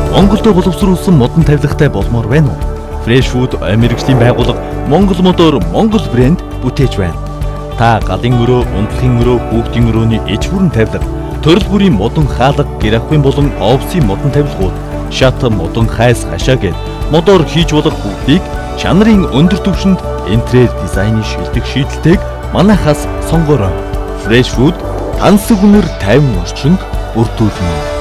Монголд боловсруулсан модон тавилгатай болмоор байна уу? Fresh Food мэргэжлийн байгууллага Монгол модоор Монгол брэнд бүтээж байна. Та галын өрөө, унтлахын өрөө, хүүхдийн өрөөний иж бүрэн тавилга, төрөл бүрийн модон хаалга, гэр ахуйн болон овсын модон тавилгууд, шат модон хайс хашаа гээд модоор хийж болох бүгдийг чанарын өндөр түвшинд интерьер дизайны шилдэг шийдэлтэйг манайхаас сонгоорой. Fresh Food тансаг үнэр 50 орчинд бүрдүүлнэ.